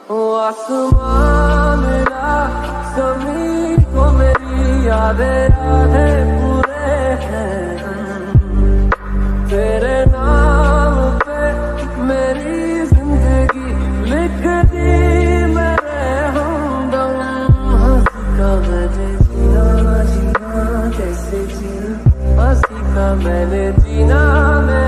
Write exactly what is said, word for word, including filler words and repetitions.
ओ आसमां मिला ज़मीन को मेरी यादें यादें पूरे हैं तेरे नाम पे मेरी जिंदगी लिख दी मेरे हमदम। हंसी का मैंने जीना जीना कैसे जीना, हंसी का मैंने जीना मैं